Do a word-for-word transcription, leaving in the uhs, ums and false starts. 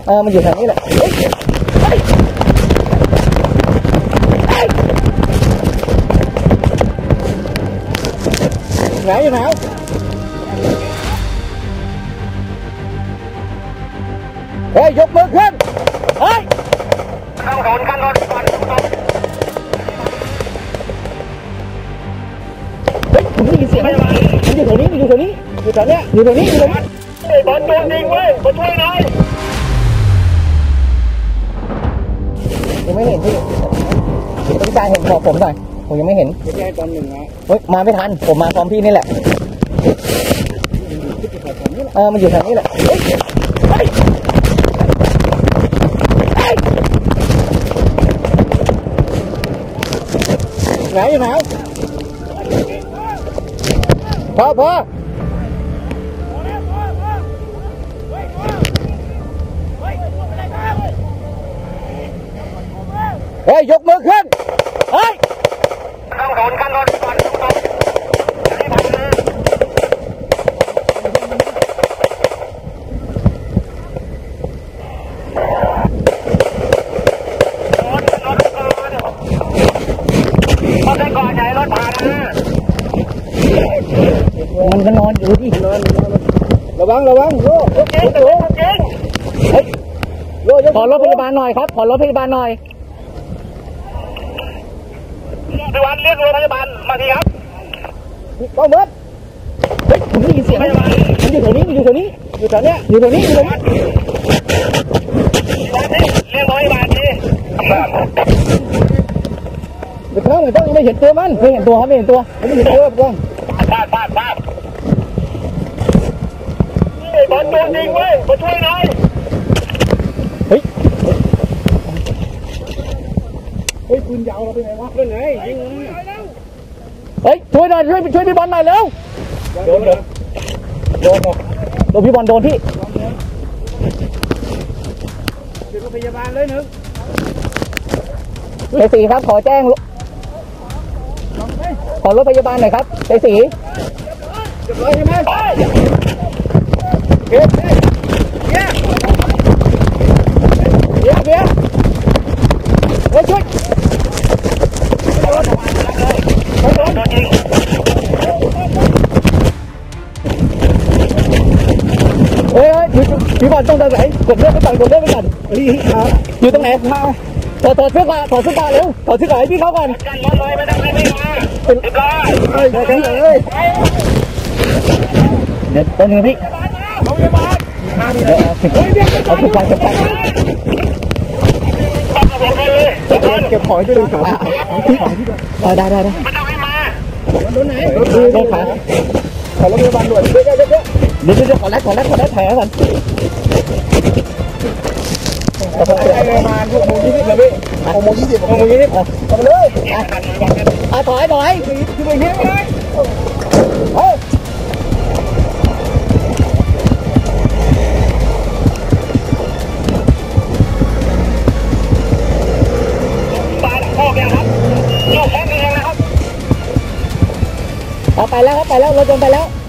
เออมันอยู่แถวนี้แหละไหนอยู่ไหนเฮ้ยยกมือขึ้นเฮ้ยข้างบนข้างบนก่อนเฮ้ยผมได้ยินเสียงมันอยู่แถวนี้มันอยู่แถวนี้อยู่แถวเนี้ยอยู่แถวนี้อยู่แถวนี้บอลโดนยิงเว้ยมาช่วยหน่อยยังไม่เห็นพี่ต้องการเห็นบอกผมหน่อยผมยังไม่เห็นไม่ใช่ตอนหนึ่งนะเฮ้ยมาไม่ทันผมมาพร้อมพี่นี่แหละเออมันอยู่แถวนี้แหละไหนอยู่ไหนพอพอเฮ้ยยกมือขึ้นเฮ้ยข้างบนข้างบนก่อนมันก็นอนอยู่ที่นอนระวังระวังโย่โย่โย่เฮ้ยโย่ขอรถพยาบาลหน่อยครับขอรถพยาบาลหน่อยพยาบาลเรียกรถพยาบาลมาทีครับต้องเบิดเฮ้ยผมได้ยินเสียงมันอยู่แถวนี้มันอยู่แถวนี้อยู่แถวเนี้ยอยู่แถวนี้อยู่แถวนี้เรียกรถพยาบาลทีเดี๋ยวเขาเหมือนต้องยังไม่เห็นตัวมันไม่เห็นตัวครับไม่เห็นตัวไม่เห็นตัวกล้องพลาดพลาดพลาดบอลโดนยิงเว้ยมาช่วยหน่อยเฮ้ยเฮ้ยปืนยาวเราไปไหนวะไปไหนยิงเฮ้ยช่วยหน่อยช่วยช่วยพี่บอลหน่อยเร็วโดนเลยโดนโดนพี่บอลโดนที่เดี๋ยวพยาบาลเลยหนึ่งเจสี่ครับขอแจ้งขอรถพยาบาลหน่อยครับเจสี่เรียบร้อยใช่ไหมเบียร์เบียร์เบียร์เบียร์เฮ้ยช่วยไม่โดนไม่โดนโดนยิงเฮ้ยเฮ้ยพี่บอลต้องเดินไหนกดเลือดไปก่อนกดเลือดไปก่อนอยู่ตรงไหนถอดถอดเสื้อก่อนถอดเสื้อก่อนเร็วถอดเสื้อก่อนให้พี่เขาก่อนกันรถเลยไม่ต้องให้พี่มาเป็นเรียบร้อยเฮ้ยกันเลยเดี๋ยวตัวนึงพี่เดี๋ยวเอาทุกวันทุกวันเก็บของด้วยขาได้ได้ได้ไม่ต้องให้มาโดนไหนโดนขาขอรถพยาบาลด่วนเดี๋ยวเดี๋ยวเดี๋ยวเดี๋ยวเดี๋ยวขอแลกขอแลกขอแลกแผลก่อนมาหกโมงยี่สิบเลยพี่หกโมงยี่สิบหกโมงยี่สิบเอาไปเลยอ่ะถอยถอยคือแบบนี้เลยเฮ้ยบานพ่อแกครับลูกแค่นี้เองนะครับเอาไปแล้วครับไปแล้วรถยนต์ไปแล้ว